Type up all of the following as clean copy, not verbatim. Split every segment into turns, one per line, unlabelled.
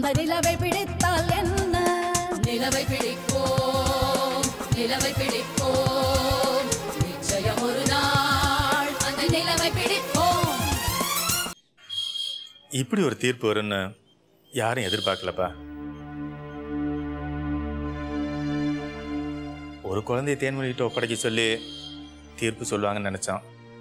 அந்த நிலவை பிடித்தால் என்ன? நிலவை பிடிப்போம், நிலவை பிடிப்போம், நிச்சயம் ஒரு நாள் அந்த நிலவை பிடிப்போம்.
இப்படி ஒரு தீர்ப்பு வரும்னு யாரும் எதிர்பார்க்கலப்பா. ஒரு குழந்தைய தேன்மொழிகிட்ட ஒப்படைக்க சொல்லி தீர்ப்பு சொல்லுவாங்கன்னு நினைச்சோம்.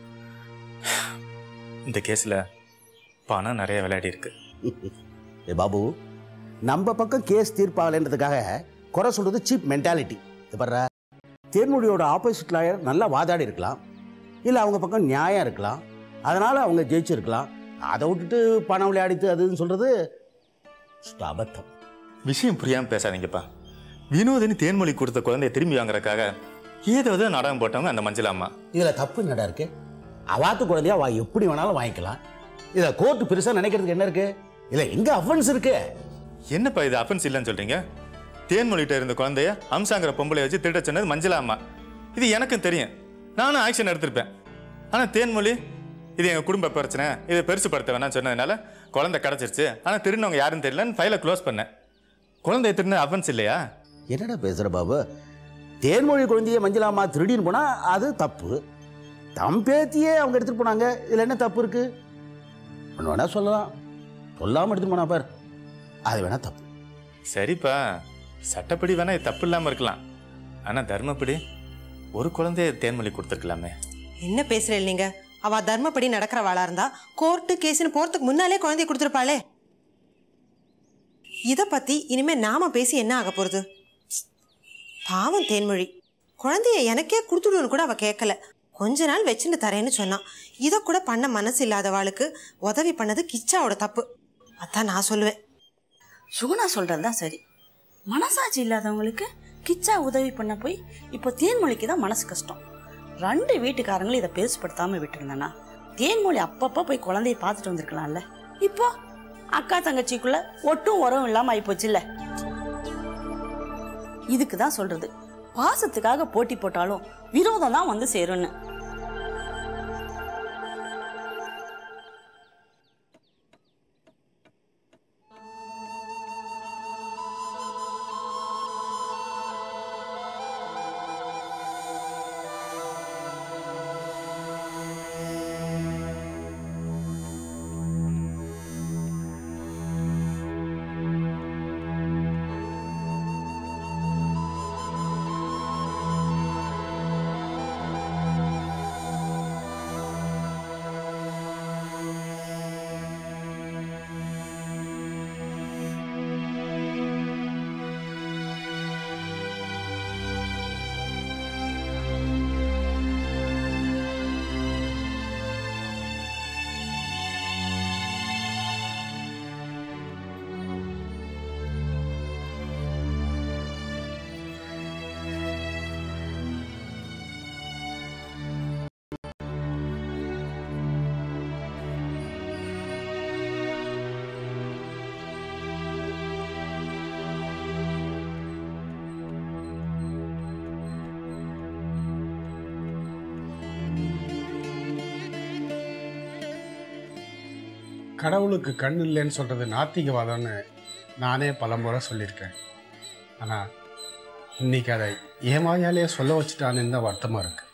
இந்த கேஸ்ல பணம் நிறைய விளையாடி இருக்கு.
ஏ பாபு, நம்ம பக்கம் கேஸ் தீர்ப்பாகலன்றதுக்காக குறை சொல்றது சீப் மென்டாலிட்டி. பாரு, தேன்மொழியோட ஆப்போசிட் லாயர் நல்லா வாதாடி இருக்கலாம், இல்லை அவங்க பக்கம் நியாயம் இருக்கலாம், அதனால அவங்க ஜெயிச்சிருக்கலாம். அதை விட்டுட்டு பணம் விளையாடித்து அதுன்னு சொல்றது அபத்தம்.
விஷயம் புரியாம பேசாதீங்கப்பா. வினோதினி தேன்மொழி கொடுத்த குழந்தைய திரும்பி வாங்குறதுக்காக ஏதாவது நாடகம் போட்டவங்க அந்த மஞ்சள் அம்மா.
இதுல தப்பு என்னடா இருக்கு? அவாத்து குழந்தையா எப்படி வேணாலும் வாங்கிக்கலாம். இதை கோர்ட்டு பெருசா நினைக்கிறதுக்கு என்ன இருக்கு? இல்ல எங்க அஃபென்ஸ் இருக்கு?
என்னப்பா இது அஃபென்ஸ் இல்லைன்னு சொல்றீங்க? தேன்மொழிகிட்ட இருந்த குழந்தைய அம்சாங்கிற பொம்பளை வச்சு திருட சொன்னது மஞ்சள் அம்மா. இது எனக்கும் தெரியும், நானும் ஆக்ஷன் எடுத்திருப்பேன். ஆனா தேன்மொழி இது எங்க குடும்ப பிரச்சனை, இதை பெருசுப்படுத்த வேணாம்னு சொன்னதுனால குழந்தை கிடைச்சிருச்சு, ஆனா திருநவங்க யாருன்னு தெரியலன்னு ஃபைலை க்ளோஸ் பண்ணேன். குழந்தைய திருடின அஃபென்ஸ் இல்லையா?
என்னடா பேசுற பாபு? தேன்மொழி குழந்தைய மஞ்சளாமா திருடின்னு போனா அது தப்பு. தம் பேத்தியே அவங்க எடுத்துட்டு போனாங்க, இதுல என்ன தப்பு இருக்கு? ஒன்று வேணா சொல்லலாம், சொல்லாம எடுத்துட்டு போனா பார், அது வேணா தப்பு.
சரிப்பா, சட்டப்படி வேணா இது தப்பு இல்லாம இருக்கலாம். ஆனா தர்மப்படி ஒரு குழந்தைய தேன்மொழி கொடுத்துருக்கலாமே.
என்ன பேசுறீங்க நீங்க? அவ தர்மப்படி நடக்கிறவாளா இருந்தா கோர்ட்டு கேஸ்னு போறதுக்கு முன்னாலே குழந்தைய கொடுத்துருப்பாளே. இத பத்தி இனிமே நாம பேசி என்ன ஆக போறது? பாவம் தேன்மொழி, குழந்தைய எனக்கே கொடுத்துடுன்னு கூட அவ கேட்கல. கொஞ்ச நாள் வச்சுன்னு தரேன்னு சொன்னான். இதை கூட பண்ண மனசு இல்லாதவாளுக்கு உதவி பண்ணது கிச்சாவோட தப்பு. அதான் நான் சொல்லுவேன்.
சுகுணா சொல்றதுதான் சரி. மனசாட்சி இல்லாதவங்களுக்கு கிச்சா உதவி பண்ண போய் இப்போ தேன்மொழிக்கு தான் மனசு கஷ்டம். 2 வீட்டுக்காரங்களும் இதை பெருசுப்படுத்தாம விட்டுருந்தேன்னா தேன்மொழி அப்பப்ப போய் குழந்தைய பார்த்துட்டு வந்திருக்கலாம்ல. இப்போ அக்கா தங்கச்சிக்குள்ள ஒட்டும் உறவும் இல்லாம ஆயிப்போச்சு இல்ல. இதுக்குதான் சொல்றது, பாசத்துக்காக போட்டி போட்டாலும் விரோதம் தான் வந்து சேரும்னு.
கடவுளுக்கு கண் இல்லைன்னு சொல்கிறது நாத்திகவாதம்னு நானே பலமுறை சொல்லியிருக்கேன். ஆனால் இன்னைக்கு அதை ஏமாயாலே சொல்ல வச்சுட்டான்னு தான் வருத்தமாக இருக்கு.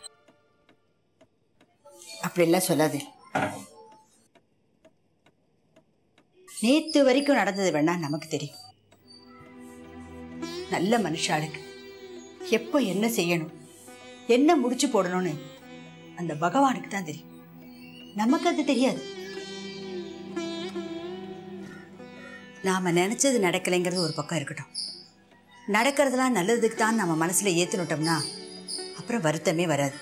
அப்படிலாம் சொல்லாது. நேத்து வரைக்கும் நடந்தது வேணா நமக்கு தெரியும். நல்ல மனுஷாளுக்கு எப்போ என்ன செய்யணும், என்ன முடிச்சு போடணும்னு அந்த பகவானுக்கு தான் தெரியும். நமக்கு அது தெரியாது. நாம நினைச்சது நடக்கலைங்கிறது ஒரு பக்கம் இருக்கட்டும், நடக்கிறதுலாம் நல்லதுக்கு தான் நம்ம மனசுல ஏத்துனுட்டோம்னா அப்புறம் வருத்தமே வராது.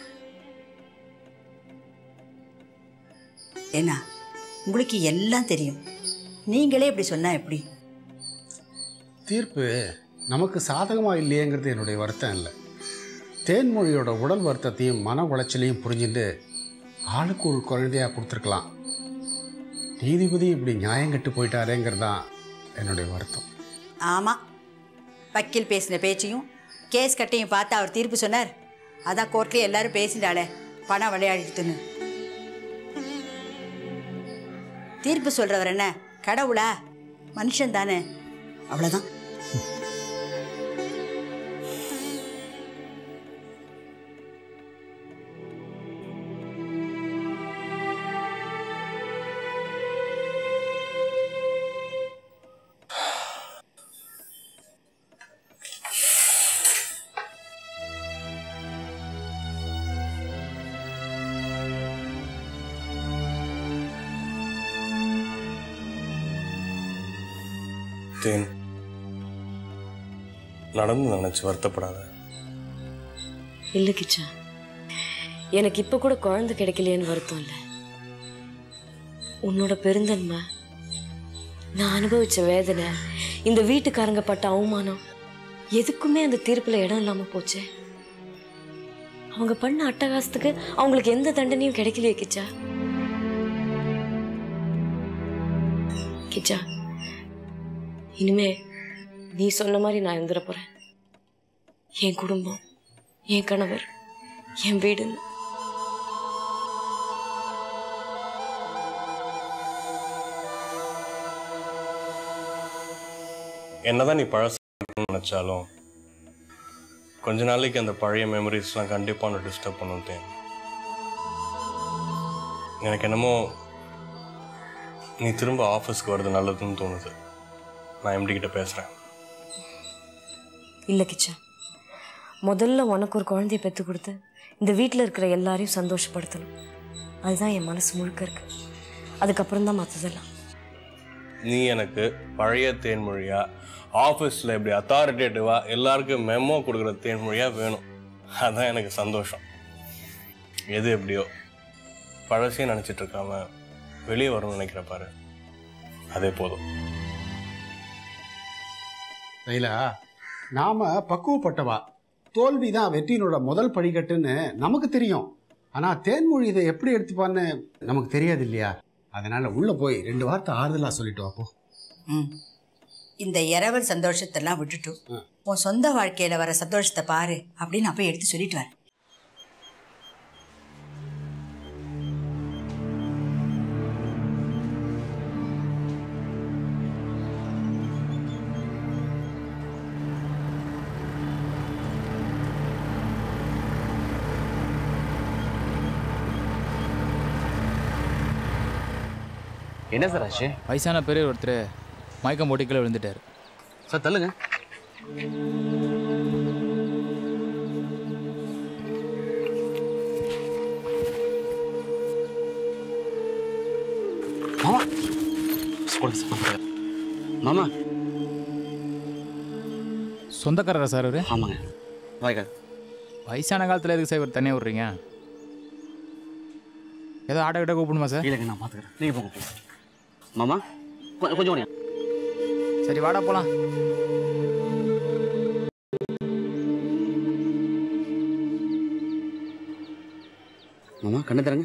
ஏன்னா உங்களுக்கு எல்லாம் தெரியும், நீங்களே இப்படி சொன்னா எப்படி?
தீர்ப்பு நமக்கு சாதகமாக இல்லையேங்கிறது என்னுடைய வருத்தம் இல்லை. தேன்மொழியோட உடல் வருத்தத்தையும் மன உளைச்சலையும் புரிஞ்சுட்டு ஆளுக்கு ஒரு குழந்தையாக கொடுத்துருக்கலாம். நீதிபதி இப்படி நியாயம் கட்டு போயிட்டாரேங்கிறது தான் என்னுடைய வருத்தம்.
ஆமாம், வக்கீல் பேசின பேச்சையும் கேஸ் கட்டையும் பார்த்து அவர் தீர்ப்பு சொன்னார். அதான் கோர்ட்லேயே எல்லாரும் பேசிட்டாளே பணம் விளையாடிட்டுன்னு. தீர்ப்பு சொல்கிறவர் என்ன கடவுளா? மனுஷன் தானே. அவ்வளவுதான்.
தேன், நடந்து நினைச்சு வருத்தப்படாத.
இல்லை கிச்சா, எனக்கு இப்போ கூட குழந்தை கிடைக்கலையேன்னு வருத்தம் இல்லை. உன்னோட பெருந்தன்மை, நான் அனுபவிச்ச வேதனை, இந்த வீட்டுக்காரங்க பட்ட அவமானம் எதுக்குமே அந்த தீர்ப்பில் இடம் இல்லாமல் போச்சே. அவங்க பண்ண அட்டகாசத்துக்கு அவங்களுக்கு எந்த தண்டனையும் கிடைக்கலையே கிச்சா. கிச்சா, இனிமே நீ சொன்ன மாதிரி நான் இருந்துட போறேன். என் குடும்பம், என் கணவர், என் வீடுன்னு.
என்னதான் நீ பழச நினைச்சாலும் கொஞ்ச நாளைக்கு அந்த பழைய மெமரிஸ்லாம் கண்டிப்பாக ஒன்று டிஸ்டர்ப் பண்ணும் தேன். எனக்கு என்னமோ நீ திரும்ப ஆஃபீஸ்க்கு வர்றது நல்லதுன்னு தோணுது. நான் எம்டி கிட்ட பேசுகிறேன்.
இல்லை கிச்சா, முதல்ல உனக்கு ஒரு குழந்தைய பெற்று கொடுத்து இந்த வீட்டில் இருக்கிற எல்லாரையும் சந்தோஷப்படுத்தணும். அதுதான் என் மனசு முழுக்க இருக்கு. அதுக்கப்புறம் தான் மற்றதெல்லாம்.
நீ எனக்கு பழைய தேன்மொழியா, ஆஃபீஸில் இப்படி அத்தாரிட்டேட்டிவாக எல்லாருக்கும் மெமோ கொடுக்குற தேன்மொழியாக வேணும். அதுதான் எனக்கு சந்தோஷம். எது எப்படியோ பழசையும் நினச்சிட்டு இருக்காம வெளியே வரும்னு நினைக்கிற பாரு, அதே போதும்.
லைலா, நாம பக்குவப்பட்டவா. தோல்வி தான் வெற்றியினோட முதல் படிக்கட்டுன்னு நமக்கு தெரியும். ஆனா தேன்மொழி இதை எப்படி எடுத்துப்பான்னு நமக்கு தெரியாது இல்லையா? அதனால உள்ள போய் 2 வார்த்தை ஆறுதலா சொல்லிட்டு வாப்போ.
இந்த இரவல் சந்தோஷத்தெல்லாம் விட்டுட்டு உன் சொந்த வாழ்க்கையில வர சந்தோஷத்தை பாரு அப்படின்னு நான் போய் எடுத்து சொல்லிட்டு வரேன்.
என்ன சார் ஆச்சு?
வயசான பெரியவர் ஒருத்தர் மயக்கம் போட்டு கீழே விழுந்துட்டார்
சார். தள்ளுங்க. மாமா மாமா
சொந்தக்காரரா சார் அவரு?
ஆமாங்க. வாய்க்கா,
வயசான காலத்தில் எதுக்கு சார் இவர் தனியாக விட்றீங்க? ஏதோ ஆட்டோ கிட்ட கூப்பிடுமா சார்?
இல்லைங்க, நான் பார்த்துக்கிறேன். நீங்கள் போங்க மாமா. கொஞ்சம் ஓடியா.
சரி வாடா போகலாம்.
மாமா கண்ணு தரங்க.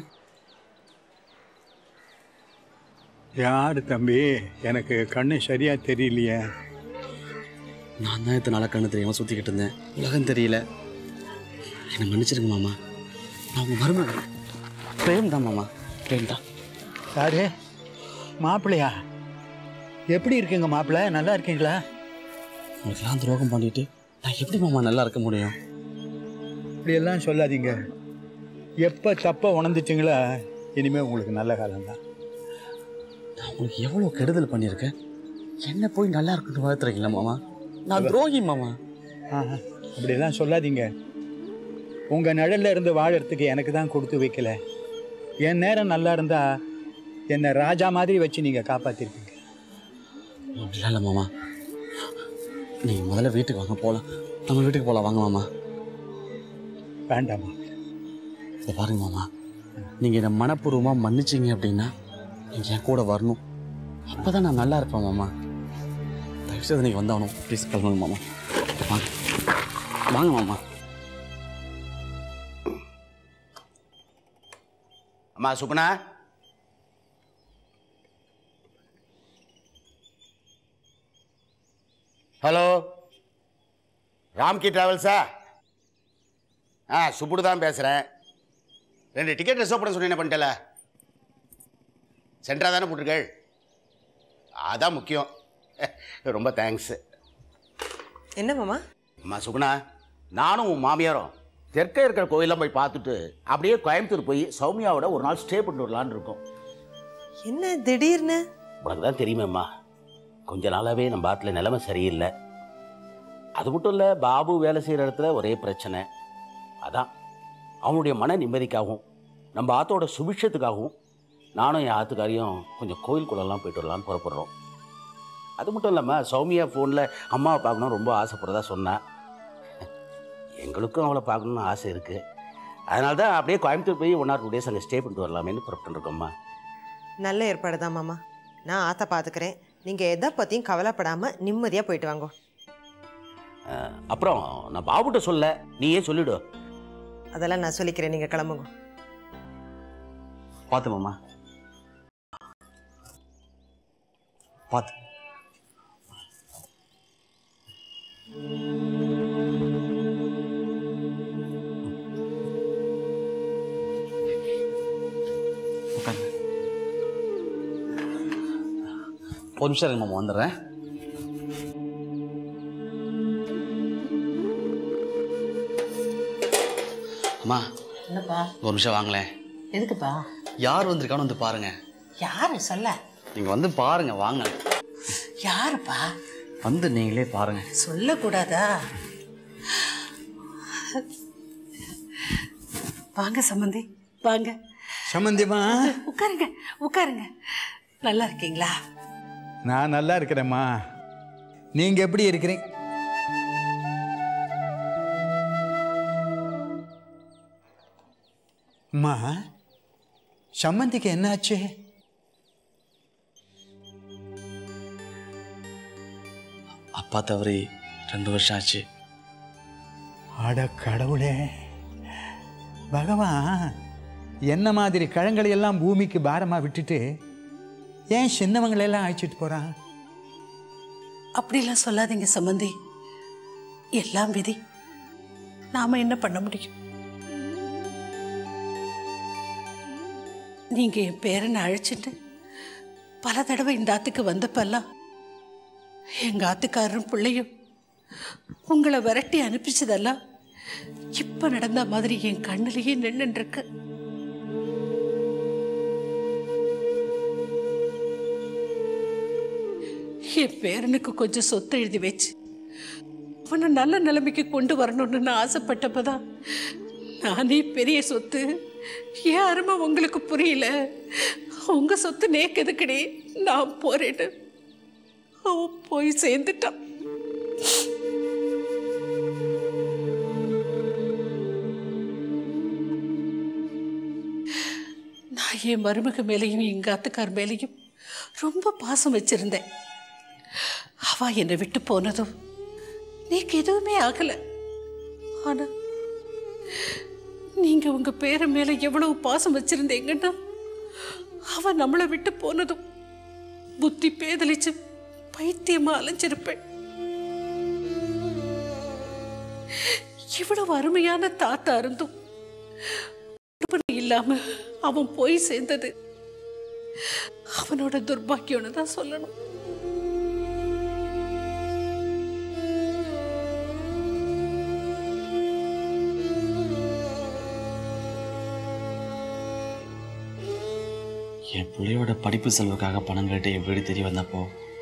யார் தம்பி? எனக்கு கண்ணு சரியா தெரியலையே.
நான் தான் இத்தனை நாளாக கண்ணு தெரியாமல் சுற்றிக்கிட்டு இருந்தேன். உலகம் தெரியல. என்னை மன்னிச்சிருங்க மாமா. நான் உங்கள் மருமகன் பிரேம் தான் மாமா. பிரேம் தான்.
யாரு? மாப்பிள்ளையா? எப்படி இருக்குங்க மாப்பிள்ளை? நல்லா இருக்கீங்களா?
உங்களுக்கெல்லாம் துரோகம் பண்ணிட்டு நான் எப்படி மாமா நல்லா இருக்க முடியும்?
இப்படியெல்லாம் சொல்லாதீங்க. எப்போ தப்ப உணர்ந்துச்சிங்களா இனிமேல் உங்களுக்கு நல்ல காலம்தான்.
நான் உங்களுக்கு எவ்வளோ கெடுதல் பண்ணியிருக்கேன். என்ன போய் நல்லா இருக்குன்னு வாழ்த்துறீங்களா மாமா? நான் துரோகி மாமா.
அப்படியெல்லாம் சொல்லாதீங்க. உங்கள் நிழல்ல இருந்து வாழறதுக்கு எனக்கு தான் கொடுத்து வைக்கல. என் நேரம் நல்லா இருந்தா என்னை ராஜா மாதிரி வச்சு நீங்கள் காப்பாற்றிருப்பீங்க.
அப்படிலாம் இல்லை மாமா. நீங்கள் முதல்ல வீட்டுக்கு வாங்க, போகலாம். நம்ம வீட்டுக்கு போகலாம், வாங்க மாமா.
வேண்டாமா?
இதை பாருங்க மாமா, நீங்கள் என்னை மனப்பூர்வமாக மன்னிச்சிங்க அப்படின்னா நீங்கள் என் கூட வரணும். அப்போ தான் நான் நல்லா இருப்பேன் மாமா. தயவுசெய்து நீங்கள் வந்தாகணும். ப்ளீஸ் கிளம்புங்க மாமா. வாங்க வாங்க மாமா.
அம்மா சுகுணா, ஹலோ, ராம்கி டிராவல்ஸா? சுப்புடு தான் பேசுகிறேன். 2 டிக்கெட் ரிசர்வ் பண்ண சொன்னீங்க, பண்ணிட்டல? சென்ட்ரா தானே போட்டிருக்கள்? அதான் முக்கியம். ரொம்ப தேங்க்ஸ்.
என்ன மாமா?
அம்மா சுகுணா, நானும் உன் மாமியாரும் தெற்கே இருக்கிற கோயிலெலாம் போய் பார்த்துட்டு அப்படியே கோயம்புத்தூர் போய் சௌமியாவோட ஒரு நாள் ஸ்டே பண்ணிட்டு வரலான்னு இருக்கோம்.
என்ன திடீர்னு?
உனக்கு தான் தெரியுமேம்மா, கொஞ்ச நாளாகவே நம்ம ஆற்றுல நிலைமை சரியில்லை. அது மட்டும் இல்லை, பாபு வேலை செய்கிற இடத்துல ஒரே பிரச்சனை. அதான் அவனுடைய மன நிம்மதிக்காகவும் நம்ம ஆற்றோட சுபிட்சத்துக்காகவும் நானும் என் ஆற்றுக்காரையும் கொஞ்சம் கோயிலுக்குள்ளெல்லாம் போயிட்டு வரலான்னு புறப்படுறோம். அது மட்டும் இல்லாமல் சௌமியா ஃபோனில் அம்மாவை பார்க்கணும் ரொம்ப ஆசைப்படுறதா சொன்னான். எங்களுக்கும் அவளை பார்க்கணுன்னு ஆசை இருக்குது. அதனால தான் அப்படியே கோயம்புத்தூர் போய் 1 or 2 days அங்கே ஸ்டே பண்ணிட்டு வரலாமேன்னு புறப்பட்டு இருக்கோம்மா.
நல்ல ஏற்பாடு தான் மாமா. நான் ஆற்ற பார்த்துக்கிறேன். நீங்கள் எதை பற்றியும் கவலைப்படாமல் நிம்மதியாக போயிட்டு வாங்கோ.
அப்புறம் நான் பாபுட்ட சொல்ல, நீயே சொல்லிடு.
அதெல்லாம் நான் சொல்லிக்கிறேன், நீங்கள் கிளம்புங்க.
பார்த்து மாமா, பார்த்து. ஒரு நிமிஷம் இருங்க மாமா, வந்துடுறேன். அம்மா,
என்னப்பா?
ஒரு நிமிஷம் வாங்களேன்.
எதுக்குப்பா?
யார் வந்திருக்கான்னு வந்து பாருங்க.
யாரு சொல்ல?
நீங்க வந்து பாருங்க, வாங்க.
யாருப்பா?
வந்து நீங்களே பாருங்க.
சொல்லக்கூடாதா? வாங்க சம்பந்தி, வாங்க.
சம்பந்திமா,
உட்காருங்க உட்காருங்க. நல்லா இருக்கீங்களா?
நான் நல்லா இருக்கிறேம்மா. நீங்க எப்படி இருக்கிறீங்க? அம்மா, சம்பந்திக்கு என்னாச்சு?
அப்பா தவறி 2 வருஷம் ஆச்சு.
அட கடவுளே, பகவான் என்ன மாதிரி கழங்களை எல்லாம் பூமிக்கு பாரமாக விட்டுட்டு ஏன் சின்னவங்களெல்லாம் அழைச்சிட்டு போகிறான்?
அப்படிலாம் சொல்லாதீங்க சம்பந்தி. எல்லாம் விதி. நாம என்ன பண்ண முடியும்? நீங்க என் பேரனை அழைச்சிட்டு பல தடவை இந்த ஆத்துக்கு வந்தப்பெல்லாம் எங்க ஆத்துக்காரரும் பிள்ளையும் உங்களை விரட்டி அனுப்பிச்சதெல்லாம் இப்ப நடந்த மாதிரி என் கண்ணிலேயே நின்று இருக்கு. என் பேரனுக்கு கொஞ்சம் சொத்து எழுதி வச்சு அவனை நல்ல நிலைமைக்கு கொண்டு வரணும்னு நான் ஆசைப்பட்டப்பதான் நானே பெரிய சொத்து ஏன் அருமை உங்களுக்கு புரியல, உங்க சொத்து நேக்கதுக்கடி நான் போறேன்னு அவன் போய் சேர்ந்துட்டான். நான் என் மருமக மேலையும் எங்க அத்துக்கார் மேலையும் ரொம்ப பாசம் வச்சிருந்தேன். அவ என்னை விட்டு போனதும் நீக்கு எதுவுமே ஆகல. ஆனா நீங்க உங்க பேர மேல எவ்வளவு பாசம் வச்சிருந்தீங்கன்னா அவ நம்மளை விட்டு போனதும் புத்தி பேதலிச்சு பைத்தியமா அலைஞ்சிருப்பேன். இவ்வளவு அருமையான தாத்தா இருந்தும் இல்லாம அவன் போய் சேர்ந்தது அவனோட துர்பாக்கியம்னு தான் சொல்லணும்.
என் பிள்ளையோட படிப்பு செலவுக்காக பணம் கேட்டு என் வீடு தெரிய வந்தப்போ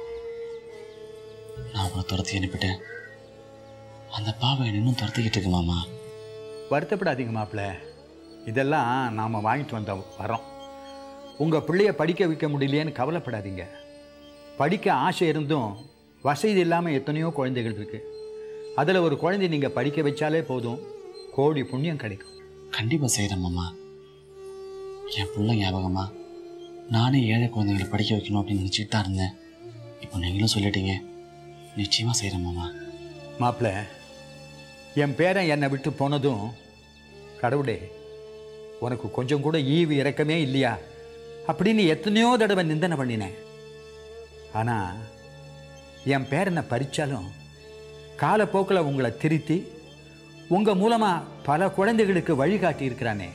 நான் உங்களை துரத்தி அனுப்பிட்டேன். அந்த பாவை இன்னும் துரத்திக்கிட்டு இருக்கு மாமா.
வருத்தப்படாதீங்க மாப்பிள்ள, இதெல்லாம் நாம் வாங்கிட்டு வந்த வரோம். உங்கள் பிள்ளைய படிக்க வைக்க முடியலையேன்னு கவலைப்படாதீங்க. படிக்க ஆசை இருந்தும் வசதி இல்லாமல் எத்தனையோ குழந்தைகள் இருக்குது. அதில் ஒரு குழந்தை நீங்கள் படிக்க வச்சாலே போதும், கோடி புண்ணியம் கிடைக்கும்.
கண்டிப்பாக செய்கிறேன் மாமா. என் பிள்ளை ஞாபகமா நானே ஏழை குழந்தைங்களை படிக்க வைக்கணும் அப்படின்னு நினச்சிட்டு தான் இருந்தேன். இப்போ நீங்களும் சொல்லிட்டீங்க, நிச்சயமாக செய்கிறேன் மாமா.
மாப்பிள்ள, என் பேரன் என்னை விட்டு போனதும் கடவுளே உனக்கு கொஞ்சம் கூட ஈவு இறக்கமே இல்லையா அப்படின்னு எத்தனையோ தடவை நிந்தனை பண்ணினேன். ஆனால் என் பேரனை பறித்தாலும் காலப்போக்கில் உங்களை திருத்தி உங்கள் மூலமாக பல குழந்தைகளுக்கு வழிகாட்டி இருக்கிறானே,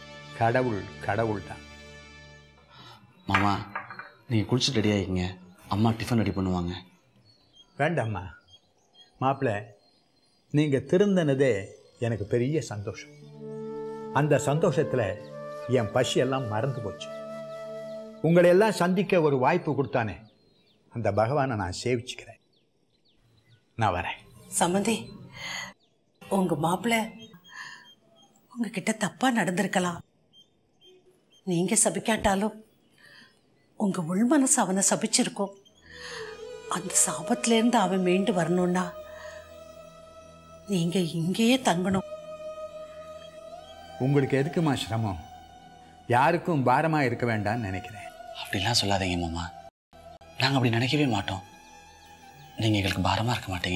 கடவுள் கடவுள் தான்.
மாமா, நீங்கள் குளிச்சுட்டு ரெடி ஆகிங்க, அம்மா டிஃபன் ரெடி பண்ணுவாங்க.
வேண்டாம்மா மாப்பிள்ளை, நீங்கள் திருந்தினதே எனக்கு பெரிய சந்தோஷம். அந்த சந்தோஷத்தில் என் பசியெல்லாம் மறந்து போச்சு. உங்களை எல்லாம் சந்திக்க ஒரு வாய்ப்பு கொடுத்தானே, அந்த பகவானை நான் சேவிச்சுக்கிறேன். நான் வரேன்.
சம்மந்தி, உங்க மாப்பிள்ளை உங்ககிட்ட தப்பா நடந்திருக்கலாம். நீங்க சபிக்காட்டாலும் உங்க உள் மனசு அவனை சபிச்சிருக்கும். அந்த சாபத்திலேருந்து அவன் மீண்டு வரணும்னா நீங்க இங்கேயே தங்கணும்.
உங்களுக்கு எதுக்குமா சிரமம்? யாருக்கும் பாரமாக இருக்க வேண்டாம்னு நினைக்கிறேன்.
அப்படிலாம் சொல்லாதீங்க மாமா, நாங்கள் அப்படி நினைக்கவே மாட்டோம். நீங்கள் எங்களுக்கு பாரமாக இருக்க மாட்டீங்க.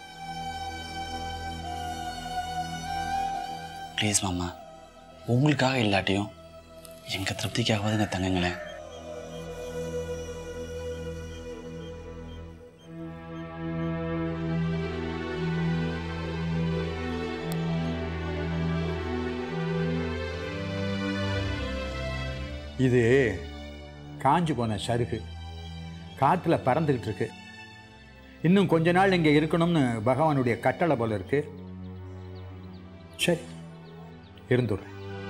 ப்ளீஸ் மாமா, உங்களுக்காக இல்லாட்டியும் எங்கள் திருப்திக்காகவாதுங்க தங்குங்களேன்.
இது காஞ்சு போன சருகு காற்றுல பறந்துக்கிட்டு இருக்கு. இன்னும் கொஞ்ச நாள் இங்கே இருக்கணும்னு பகவானுடைய கட்டளை போல இருக்கு. சரி, இருந்துடுறேன்.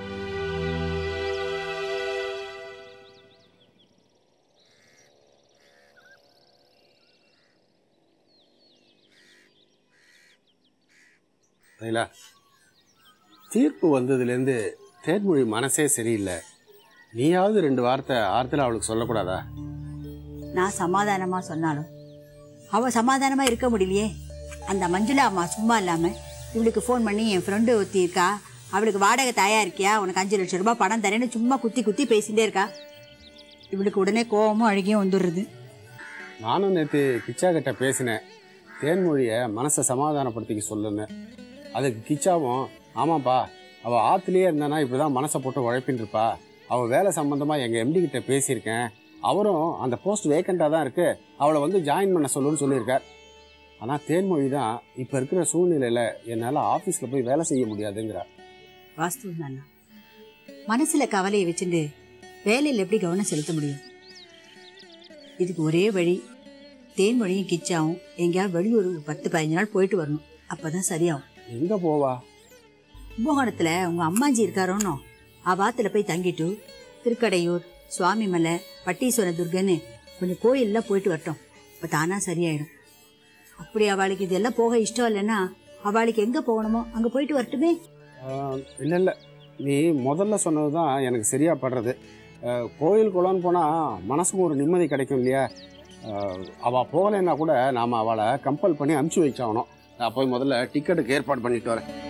தீர்ப்பு வந்ததுலேருந்து தேன்மொழி மனசே சரியில்லை. நீயாவது 2 வார்த்தை ஆறுதல் அவளுக்கு சொல்லக்கூடாதா?
நான் சமாதானமாக சொன்னாலும் அவள் சமாதானமாக இருக்க முடியலையே. அந்த மஞ்சுளா அம்மா சும்மா இல்லாமல் இவளுக்கு ஃபோன் பண்ணி என் ஃப்ரெண்டு ஒருத்தி இருக்கா, அவளுக்கு வாடகை தாயா இருக்கியா, உனக்கு 5 லட்சம் ரூபாய் பணம் தரேன்னு சும்மா குத்தி குத்தி பேசிகிட்டே இருக்கா. இவளுக்கு உடனே கோவமும் அழுகியும் வந்துடுறது.
நானும் நேற்று கிச்சா கிட்ட பேசினேன், தேன்மொழியை மனசை சமாதானப்படுத்திக்க சொல்லுன்னு. அதுக்கு கிச்சாவும், ஆமாப்பா அவள் ஆற்றுலேயே இருந்தானா இப்படி தான் மனசை போட்டு உழைப்பின்னு இருப்பா, அவள் வேலை சம்மந்தமாக எங்கள் எம்டி கிட்ட பேசியிருக்கேன், அவரும் அந்த போஸ்ட் வேக்கண்ட்டாக தான் இருக்குது, அவளை வந்து ஜாயின் பண்ண சொல்லுன்னு சொல்லியிருக்கார். ஆனால் தேன்மொழி தான் இப்போ இருக்கிற சூழ்நிலையில் என்னால் ஆஃபீஸில் போய் வேலை செய்ய முடியாதுங்கிறார்.
வாஸ்தவம் தானே, மனசில் கவலையை வச்சுட்டு வேலையில் எப்படி கவனம் செலுத்த முடியும்? இதுக்கு ஒரே வழி, தேன்மொழியும் கிச்சாவும் எங்கேயாவது வெளியூர் 10-15 நாள் போயிட்டு வரணும். அப்போ தான் சரியாகும்.
எங்கே போவா?
கும்பகோணத்தில் உங்கள் அம்மாஞ்சி இருக்காரோன்னோ, அவாத்தில் போய் தங்கிட்டு திருக்கடையூர், சுவாமிமலை, பட்டீஸ்வர துர்கன்னு கொஞ்சம் கோயிலெலாம் போயிட்டு வரட்டும். இப்போ தானாக சரியாயிடும். அப்படி அவளுக்கு இதெல்லாம் போக இஷ்டம் இல்லைன்னா அவளுக்கு எங்கே போகணுமோ அங்கே போயிட்டு வரட்டுமே.
இல்லை இல்லை, நீ முதல்ல சொன்னது தான் எனக்கு சரியாக படுறது. கோயில் குளம்னு போனால் மனசுக்கு ஒரு நிம்மதி கிடைக்கும் இல்லையா? அவள் போகலைன்னா கூட நாம் அவளை கம்பல் பண்ணி அனுப்பிச்சி வச்சாகணும். நான் போய் முதல்ல டிக்கெட்டுக்கு ஏற்பாடு பண்ணிட்டு வரேன்.